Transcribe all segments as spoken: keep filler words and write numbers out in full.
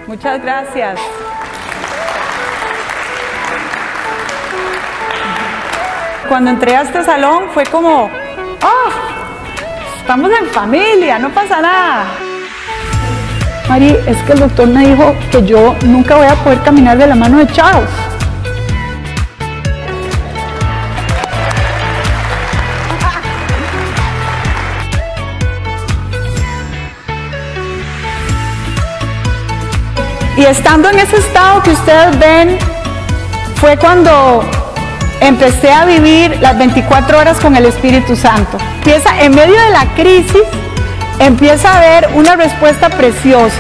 Muchas gracias. Cuando entré a este salón fue como, oh, estamos en familia, no pasa nada. Mari, es que el doctor me dijo que yo nunca voy a poder caminar de la mano de Charles. Y estando en ese estado que ustedes ven, fue cuando empecé a vivir las veinticuatro horas con el Espíritu Santo. Empieza, en medio de la crisis, empieza a haber una respuesta preciosa.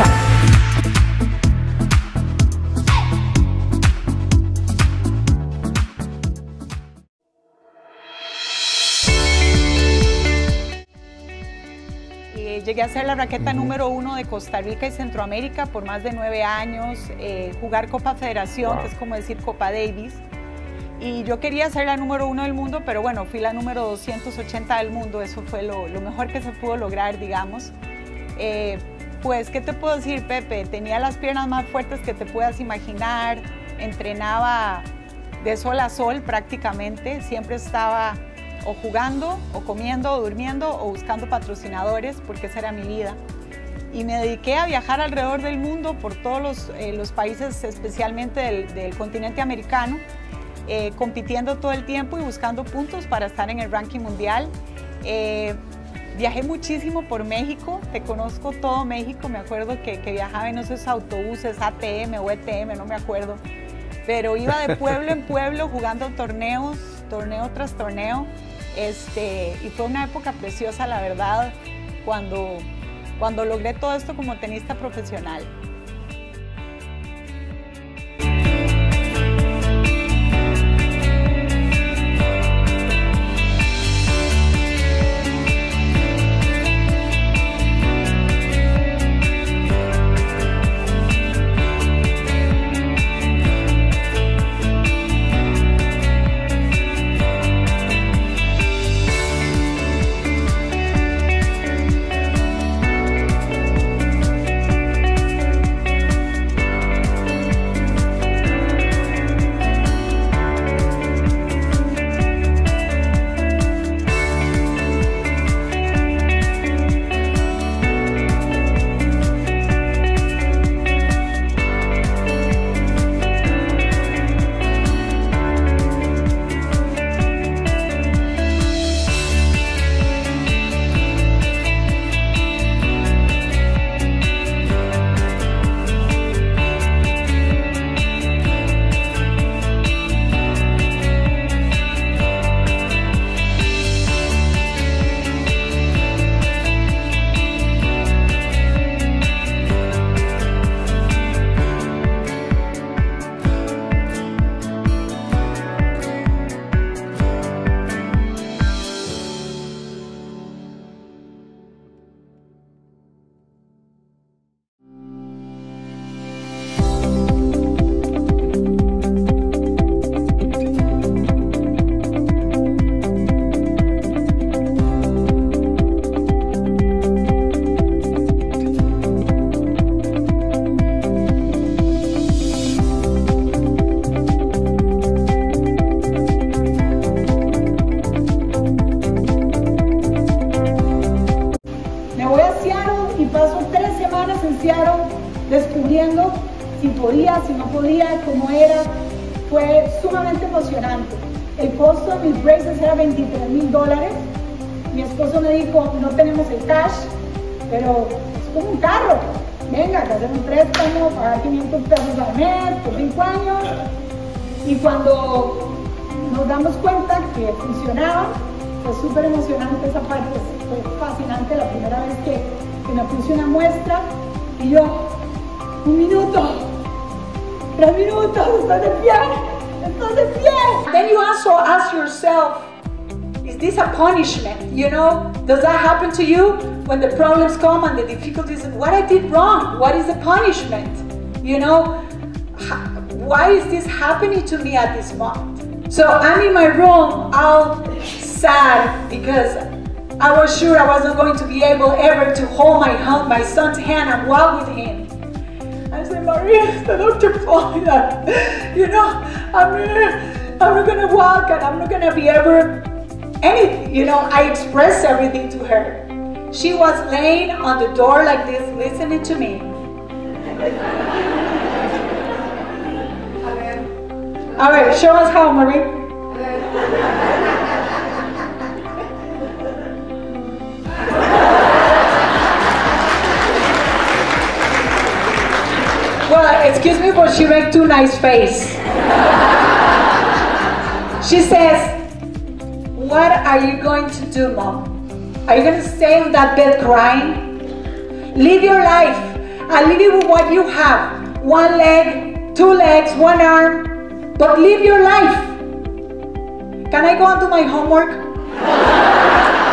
Llegué a ser la raqueta número uno de Costa Rica y Centroamérica por más de nueve años, eh, jugar Copa Federación, wow, que es como decir Copa Davis. Y yo quería ser la número uno del mundo, pero bueno, fui la número doscientos ochenta del mundo, eso fue lo, lo mejor que se pudo lograr, digamos. Eh, pues, ¿qué te puedo decir, Pepe? Tenía las piernas más fuertes que te puedas imaginar, entrenaba de sol a sol prácticamente, siempre estaba o jugando, o comiendo, o durmiendo, o buscando patrocinadores, porque esa era mi vida. Y me dediqué a viajar alrededor del mundo, por todos los, eh, los países, especialmente del, del continente americano, eh, compitiendo todo el tiempo y buscando puntos para estar en el ranking mundial. Eh, viajé muchísimo por México, te conozco todo México, me acuerdo que, que viajaba en esos autobuses A T M o E T M, no me acuerdo, pero iba de pueblo en pueblo jugando torneos, torneo tras torneo. Este, y fue una época preciosa, la verdad, cuando, cuando logré todo esto como tenista profesional. Descubriendo si podía, si no podía, cómo era, fue sumamente emocionante. El costo de mis braces era veintitrés mil dólares. Mi esposo me dijo, no tenemos el cash, pero es como un carro. Venga, que hacer un préstamo, pagar quinientos pesos al mes por cinco años. Y cuando nos damos cuenta que funcionaba, fue súper emocionante esa parte. Fue fascinante la primera vez que, que me puse una muestra y yo, un minuto, tres minutos, estoy de pie, estoy de pie. Then you also ask yourself, is this a punishment? You know, does that happen to you when the problems come and the difficulties? What I did wrong? What is the punishment? You know, why is this happening to me at this moment? So I'm in my room, all sad because I was sure I wasn't going to be able ever to hold my, my son's hand and walk with him. I said, Maria, the doctor told me that, you know, I'm not, I'm not gonna walk and I'm not gonna be ever anything. You know, I expressed everything to her. She was laying on the door like this, listening to me. All right, show us how, Marie. Well, excuse me, but she made too nice face. She says, what are you going to do, Mom? Are you going to stay on that bed crying? Live your life. I'll leave you with what you have. One leg, two legs, one arm, but live your life. Can I go on to my homework?